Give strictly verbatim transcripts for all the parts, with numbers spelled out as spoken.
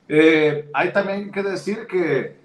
Eh, hay también que decir que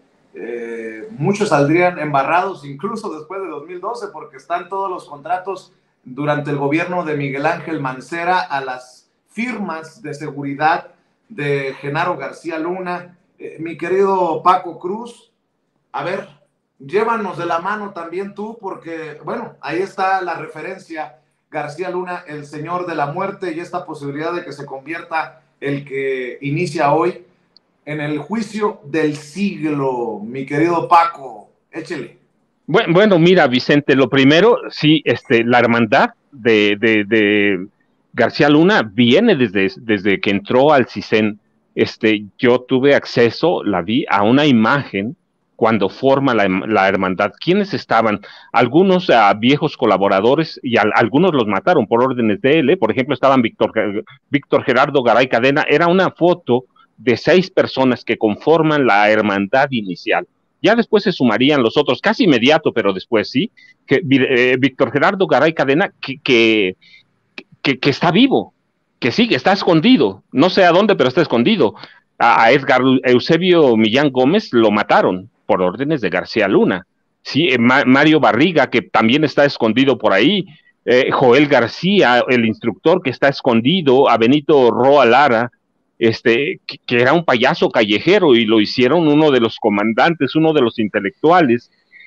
eh, muchos saldrían embarrados incluso después de dos mil doce porque están todos los contratos durante el gobierno de Miguel Ángel Mancera a las firmas de seguridad de Genaro García Luna. Eh, mi querido Paco Cruz, a ver, llévanos de la mano también tú, porque, bueno, ahí está la referencia, García Luna, el señor de la muerte, y esta posibilidad de que se convierta el que inicia hoy en el juicio del siglo, mi querido Paco, échele. Bueno, bueno, mira, Vicente, lo primero, sí, este, la hermandad de, de, de García Luna viene desde, desde que entró al CISEN. Este, yo tuve acceso, la vi, a una imagen cuando forma la, la hermandad. ¿Quiénes estaban? Algunos uh, viejos colaboradores y a, algunos los mataron por órdenes de él. ¿eh? Por ejemplo, estaban Víctor, Víctor Gerardo Garay Cadena. Era una foto de seis personas que conforman la hermandad inicial. Ya después se sumarían los otros, casi inmediato, pero después sí, que eh, Víctor Gerardo Garay Cadena, que, que, que, que, está vivo, que sí, que está escondido, no sé a dónde, pero está escondido. A, a Edgar Eusebio Millán Gómez lo mataron por órdenes de García Luna. Sí, eh, Ma Mario Barriga, que también está escondido por ahí, eh, Joel García, el instructor que está escondido, a Benito Roa Lara, este, que, que, era un payaso callejero y lo hicieron uno de los comandantes, uno de los intelectuales.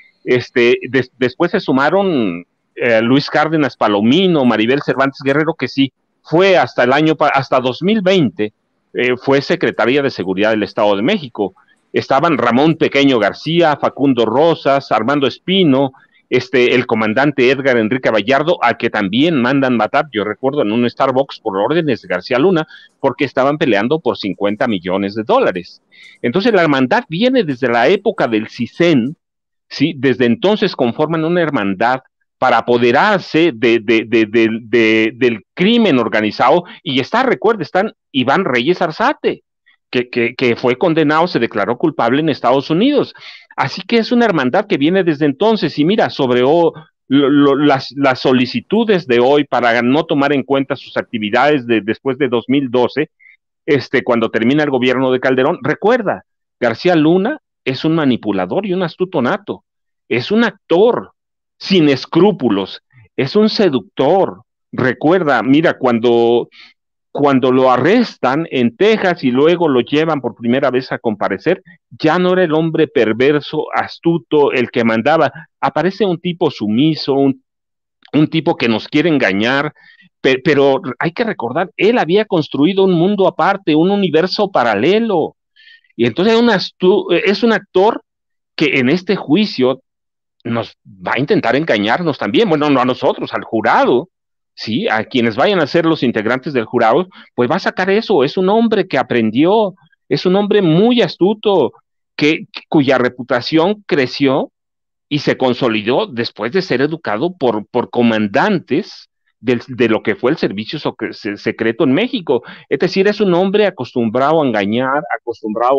Este, des, después se sumaron eh, Luis Cárdenas Palomino, Maribel Cervantes Guerrero, que sí, fue hasta el año, hasta dos mil veinte, eh, fue secretaria de Seguridad del Estado de México. Estaban Ramón Pequeño García, Facundo Rosas, Armando Espino, este, el comandante Edgar Enrique Vallardo, al que también mandan matar, yo recuerdo, en un Starbucks por órdenes de García Luna, porque estaban peleando por cincuenta millones de dólares. Entonces la hermandad viene desde la época del CISEN, ¿sí? Desde entonces conforman una hermandad para apoderarse de, de, de, de, del crimen organizado, y está, recuerda, están Iván Reyes Arzate, que, que, que fue condenado, se declaró culpable en Estados Unidos. Así que es una hermandad que viene desde entonces, y mira, sobre oh, lo, lo, las, las solicitudes de hoy para no tomar en cuenta sus actividades de, después de dos mil doce, este, cuando termina el gobierno de Calderón, recuerda, García Luna es un manipulador y un astuto nato, es un actor sin escrúpulos, es un seductor. Recuerda, mira, cuando, cuando lo arrestan en Texas y luego lo llevan por primera vez a comparecer, ya no era el hombre perverso, astuto, el que mandaba, aparece un tipo sumiso, un, un tipo que nos quiere engañar, pero, pero hay que recordar, él había construido un mundo aparte, un universo paralelo, y entonces es un, astu es un actor que en este juicio nos va a intentar engañarnos también, bueno, no a nosotros, al jurado, ¿sí? A quienes vayan a ser los integrantes del jurado, pues va a sacar eso, es un hombre que aprendió, es un hombre muy astuto, que, cuya reputación creció y se consolidó después de ser educado por, por comandantes del, de lo que fue el servicio secreto en México. Es decir, es un hombre acostumbrado a engañar, acostumbrado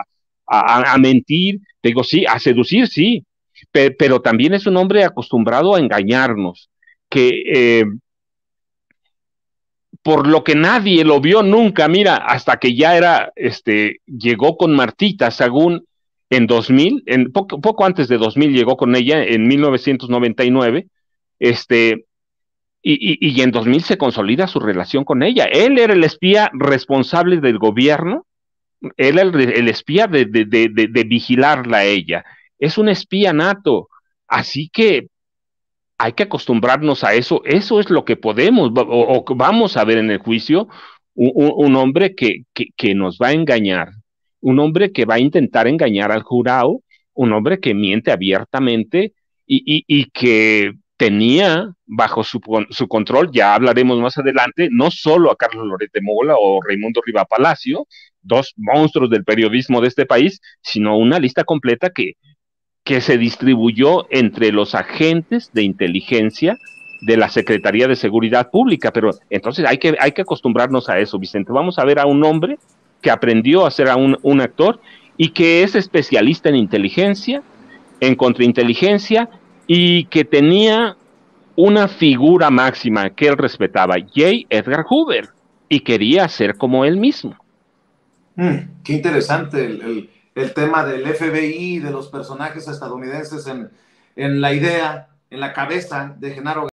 a, a, a mentir, te digo, sí, a seducir, sí, pe, pero también es un hombre acostumbrado a engañarnos, que eh, por lo que nadie lo vio nunca, mira, hasta que ya era, este, llegó con Martita Sagún en dos mil, en poco, poco antes de dos mil llegó con ella, en mil novecientos noventa y nueve, este, y, y, y en dos mil se consolida su relación con ella. Él era el espía responsable del gobierno, él era el, el espía de, de, de, de, de vigilarla a ella. Es un espía nato, así que hay que acostumbrarnos a eso, eso es lo que podemos o, o vamos a ver en el juicio, un, un hombre que, que, que, nos va a engañar, un hombre que va a intentar engañar al jurado, un hombre que miente abiertamente y, y, y que tenía bajo su, su, control, ya hablaremos más adelante, no solo a Carlos Loret de Mola o Raimundo Riva Palacio, dos monstruos del periodismo de este país, sino una lista completa que que se distribuyó entre los agentes de inteligencia de la Secretaría de Seguridad Pública, pero entonces hay que, hay que acostumbrarnos a eso, Vicente. Vamos a ver a un hombre que aprendió a ser a un, un actor y que es especialista en inteligencia, en contrainteligencia, y que tenía una figura máxima que él respetaba, J. Edgar Hoover, y quería ser como él mismo. Mm, qué interesante el, el, el, tema del F B I, de los personajes estadounidenses en, en la idea, en la cabeza de Genaro